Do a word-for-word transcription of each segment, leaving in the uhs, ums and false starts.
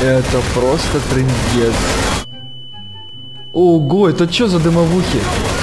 Это просто трындец. Ого, это что за дымовухи?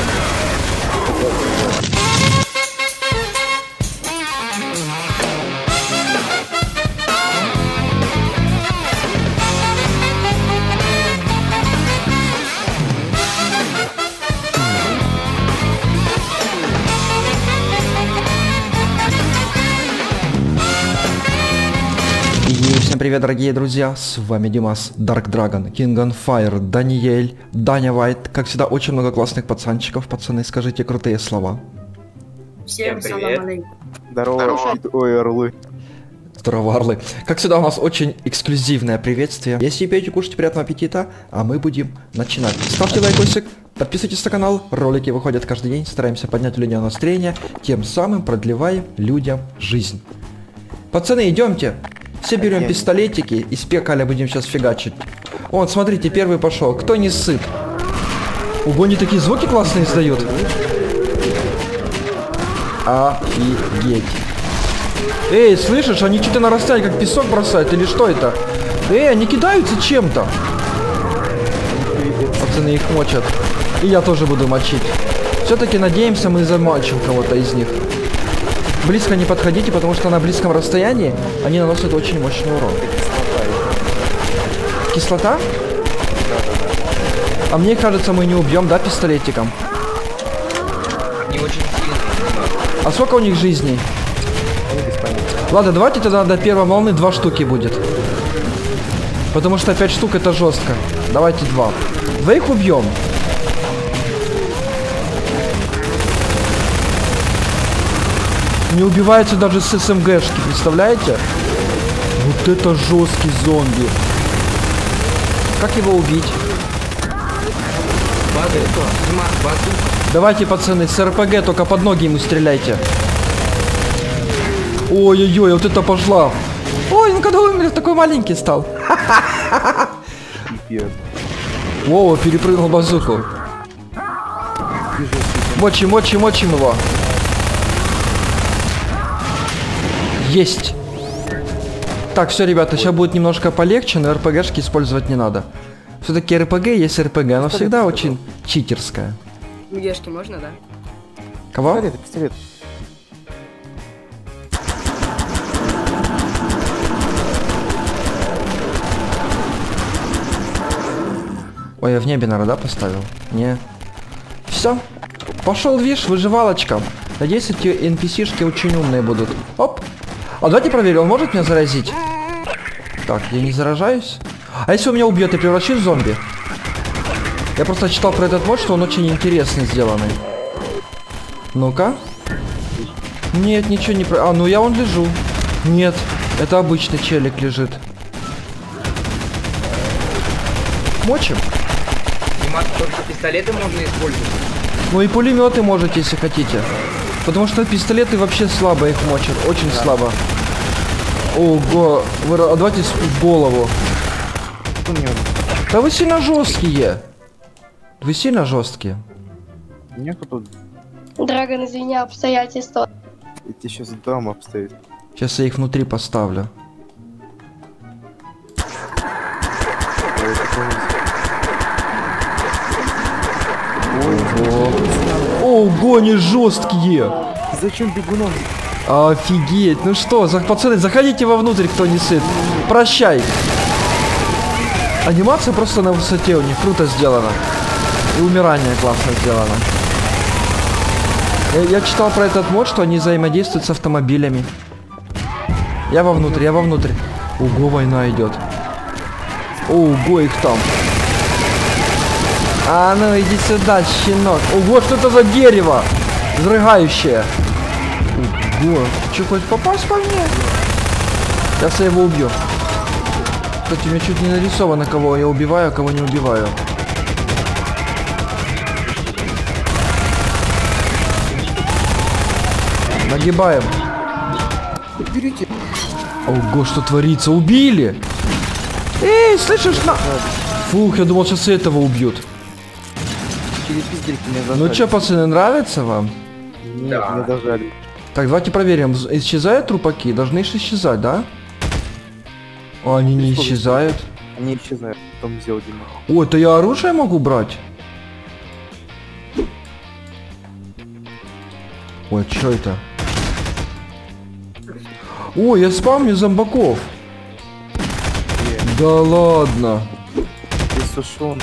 Всем привет, дорогие друзья, с вами Димас, Dark Dragon, King on Fire, Даниэль, Даня Вайт. Как всегда, очень много классных пацанчиков. Пацаны, скажите крутые слова. Всем привет. Здорово, ой, орлы. Здорово, орлы. Как всегда, у нас очень эксклюзивное приветствие. Если пьете, кушайте, приятного аппетита, а мы будем начинать. Ставьте лайкосик, подписывайтесь на канал, ролики выходят каждый день, стараемся поднять людям настроение, тем самым продлеваем людям жизнь. Пацаны, идемте. Все берем пистолетики и с пекаля будем сейчас фигачить. Вон, смотрите, первый пошел. Кто не сыт? Ого, они такие звуки классные издают. Офигеть. Эй, слышишь, они что-то на расстоянии как песок бросают или что это? Эй, они кидаются чем-то. Пацаны их мочат. И я тоже буду мочить. Все-таки надеемся, мы замочим кого-то из них. Близко не подходите, потому что на близком расстоянии они наносят очень мощный урон. Кислота? А мне кажется, мы не убьем, да, пистолетиком? Не очень сильно. А сколько у них жизней? Ладно, давайте тогда до первой волны два штуки будет. Потому что пять штук это жестко. Давайте два. Двоих убьем. Не убивается даже с СМГшки, представляете? Вот это жесткий зомби. Как его убить? Давайте, пацаны, с РПГ только под ноги ему стреляйте. Ой-ой-ой, вот это пошла. Ой, ну когда он такой маленький стал. Вова перепрыгнул базуку. Мочим, мочим, мочим его. Есть. Так, все, ребята, сейчас будет немножко полегче, но РПГшки использовать не надо. Все-таки РПГ есть РПГ, оно всегда очень читерская. МГшки можно, да? Кого? Пистолет, пистолет. Ой, я в небе, наверное, да, поставил? Не. Все. Пошел, видишь, выживалочка. Надеюсь, эти эн пи си-шки очень умные будут. Оп. А давайте проверим, он может меня заразить? Так, я не заражаюсь. А если он меня убьет, я превращусь в зомби? Я просто читал про этот мод, что он очень интересный сделанный. Ну-ка. Нет, ничего не... про. А, ну я вон лежу. Нет, это обычный челик лежит. Мочим? Только пистолеты можно использовать. Ну и пулеметы можете, если хотите. Потому что пистолеты вообще слабо их мочат. Очень да. слабо. Ого. Вы... А давайте в голову. Да вы сильно жесткие. Вы сильно жесткие. Нету тут. Драгон, извини, обстоятельства. Я тебе сейчас дам обстоит. Сейчас я их внутри поставлю. Ого. Ого, они жесткие. Зачем бегуном? Офигеть. Ну что, за... пацаны, заходите вовнутрь, кто не сыт. Прощай. Анимация просто на высоте у них круто сделана. И умирание классно сделано. Я, я читал про этот мод, что они взаимодействуют с автомобилями. Я вовнутрь, я вовнутрь. Ого, война идет. Ого, их там. А ну иди сюда, щенок. Ого, что это за дерево? Взрыгающее. Ого, что, хочешь попасть по мне? Сейчас я его убью. Кстати, у меня чуть не нарисовано, кого я убиваю, а кого не убиваю. Нагибаем. Берите. Ого, что творится? Убили! Эй, слышишь, на... Фух, я думал, сейчас и этого убьют. Через пиздельки меня зажали. Ну что, пацаны, нравится вам? Нет, Да. меня зажали. Так, давайте проверим. Исчезают трупаки? Должны же исчезать, да? О, они не исчезают. Они исчезают. Потом взял Дима. Ой, это я оружие могу брать? Ой, что это? Ой, я спамню зомбаков. Да ладно. Ты сушен.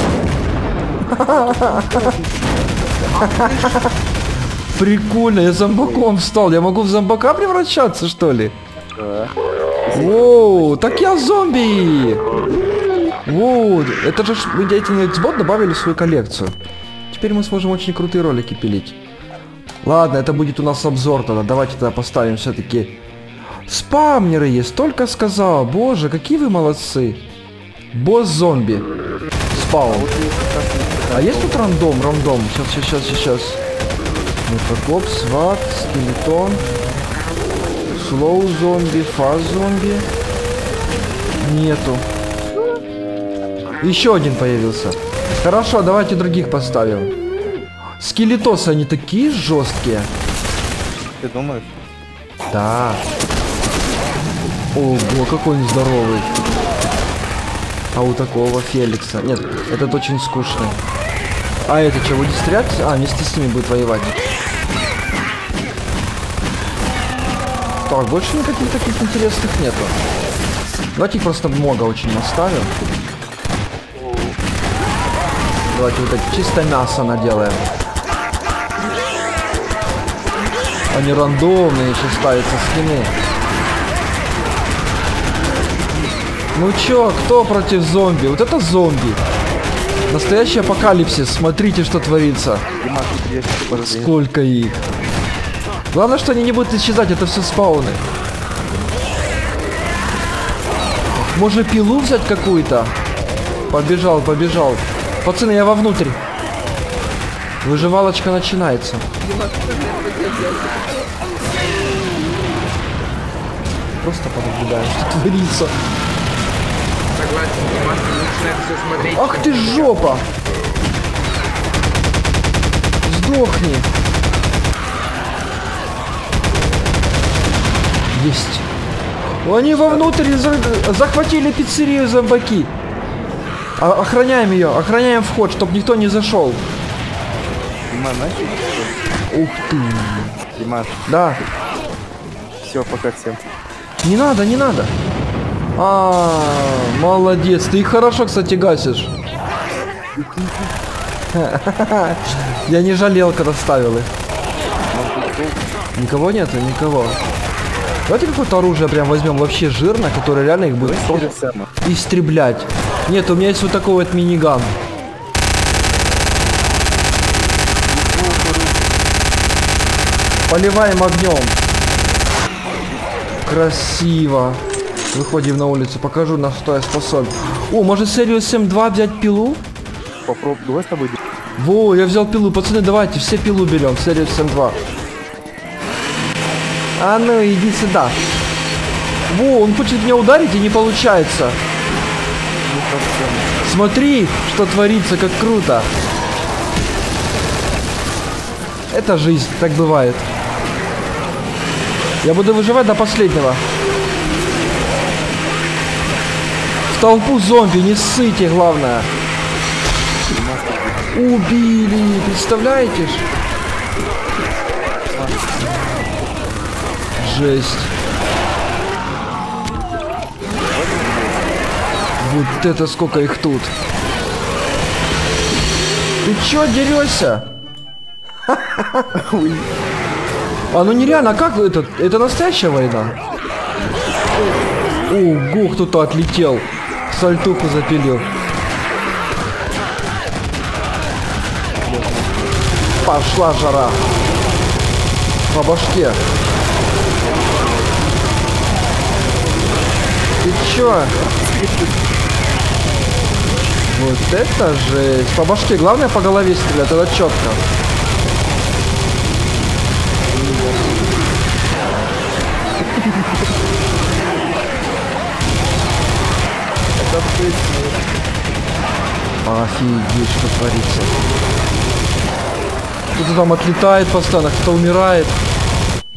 Прикольно, я зомбаком стал. Я могу в зомбака превращаться, что ли? Да. Воу, так я зомби! Воу, это же ж вы деятельный Xbox добавили в свою коллекцию. Теперь мы сможем очень крутые ролики пилить. Ладно, это будет у нас обзор тогда. Давайте тогда поставим все-таки... Спамнеры есть, только сказал. Боже, какие вы молодцы. Босс зомби. Спаун. А есть тут рандом, рандом? Сейчас, сейчас, сейчас. Мефакоп, сват, скелетон. Слоу зомби, фаз зомби. Нету. Еще один появился. Хорошо, давайте других поставим. Скелетосы, они такие жесткие. Ты думаешь? Да. Ого, какой он здоровый. А у такого Феликса. Нет, этот очень скучный. А это что, будет стрелять? А, вместе с ними будет воевать. Так, больше никаких таких интересных нету. Давайте их просто много очень наставим. Давайте вот это чисто мясо наделаем. Они рандомные еще ставятся скины. Ну чё, кто против зомби? Вот это зомби. Настоящий апокалипсис. Смотрите, что творится. Дима, тут есть, подожди. Сколько их. Главное, что они не будут исчезать, это все спауны. Можно пилу взять какую-то? Побежал, побежал. Пацаны, я вовнутрь. Выживалочка начинается. Просто понаблюдаем, что творится. Согласен, Димас, лучше на все смотреть. Ах ты ж жопа! Сдохни! Есть. Они вовнутрь за... захватили пиццерию зомбаки. А охраняем ее, охраняем вход, чтобы никто не зашел. Дима, знаешь, что? Ух ты. Дима, Да. все, пока всем. Не надо, не надо. А, молодец. Ты их хорошо, кстати, гасишь. Я не жалел, когда ставил их. Никого нету, никого. Давайте какое-то оружие прям возьмем вообще жирно, которое реально их будет истреблять. Нет, у меня есть вот такой вот миниган. Поливаем огнем. Красиво. Выходим на улицу, покажу, на что я способен. О, может Serious эм два взять пилу? Попробуй, давай с тобой. Во, я взял пилу. Пацаны, давайте все пилу берем. Serious эм два. А ну, иди сюда. Во, он хочет меня ударить и не получается. Смотри, что творится, как круто. Это жизнь, так бывает. Я буду выживать до последнего. В толпу зомби, не ссыте, главное. Убили, представляете ж? Жесть. Вот это сколько их тут. Ты чё дерешься? А ну нереально, а как это? Это настоящая война? Ого, кто-то отлетел. Сальтуху запилил. Пошла жара. По башке. Ты чё? Вот это жесть. По башке. Главное по голове стрелять, это четко. Офигеть, что творится. Кто-то там отлетает постоянно, кто-то умирает.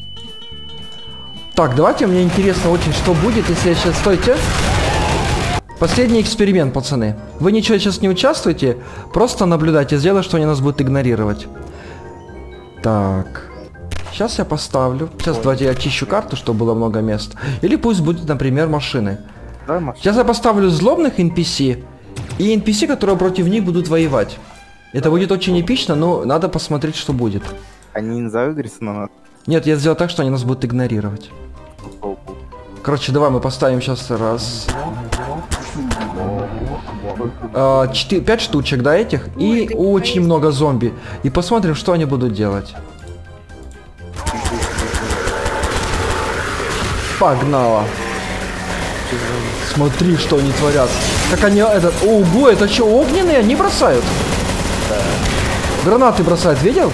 Так, давайте, мне интересно очень, что будет, если я сейчас... Стойте. Последний эксперимент, пацаны. Вы ничего сейчас не участвуете, просто наблюдайте, сделай, что они нас будут игнорировать. Так. Сейчас я поставлю. Сейчас давайте я очищу карту, чтобы было много мест. Или пусть будет, например, машины. Давай машину. Сейчас я поставлю злобных эн пи си и эн пи си, которые против них будут воевать. Это будет очень эпично, но надо посмотреть, что будет. Они не заиграются на нас. Нет, я сделал так, что они нас будут игнорировать. Короче, давай мы поставим сейчас раз. А, четыре, пять штучек, да, этих. И очень много зомби. И посмотрим, что они будут делать. Погнала. Смотри, что они творят. Как они этот... Ого, это что, огненные? Они бросают? Гранаты бросают, видел?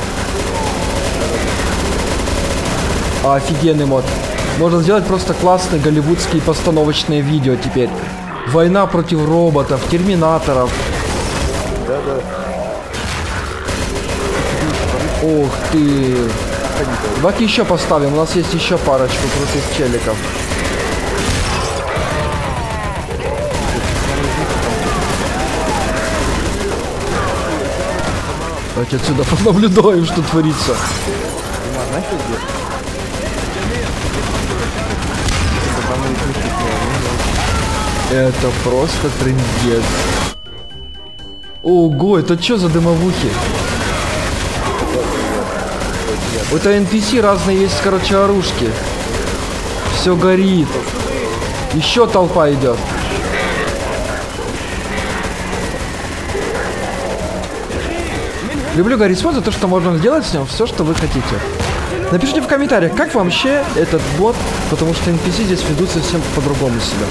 Офигенный мод. Можно сделать просто классные голливудские постановочные видео теперь. Война против роботов, терминаторов. Да-да. Ух ты. Давайте еще поставим. У нас есть еще парочку крутых челиков. Давайте отсюда понаблюдаем, что творится. Дима, знаешь, что где? Это просто трындец. Ого, это что за дымовухи? Это эн пи си разные есть, короче, оружки. Все горит. Еще толпа идет. Люблю Гарри Смот за то, что можно сделать с ним все, что вы хотите. Напишите в комментариях, как вам вообще этот бот, потому что эн пи си здесь ведут совсем по-другому себя.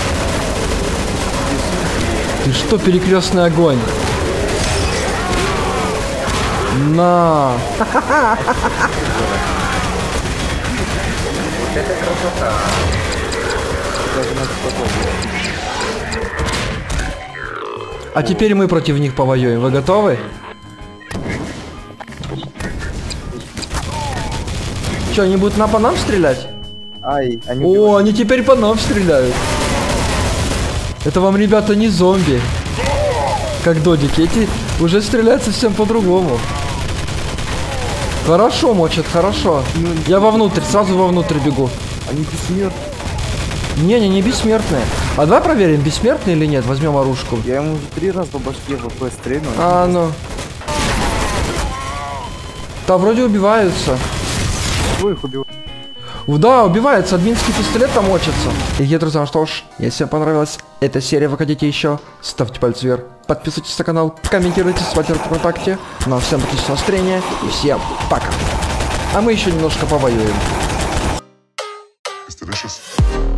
Ты что, перекрестный огонь? На. Это красота. А теперь мы против них повоюем. Вы готовы? Что, они будут на по нам стрелять? Ай, они О, убивают. они теперь по нам стреляют. Это вам, ребята, не зомби. Как додики. Эти уже стреляют совсем по-другому. Хорошо мочат, хорошо. Я вовнутрь, сразу вовнутрь бегу. Они бессмертны. Не, они не бессмертные. А давай проверим, бессмертные или нет. Возьмем оружку. Я ему уже три раза по башке в ВП стрельнул. А, ну. Да, вроде убиваются. Кто их убил? Да, убивается, админский пистолет там мочится. И, друзья, что ж, если вам понравилась эта серия, вы хотите еще, ставьте пальцы вверх, подписывайтесь на канал, комментируйте, смотрите ВКонтакте. Ну а всем отличного настроения и всем пока. А мы еще немножко повоюем. It's delicious.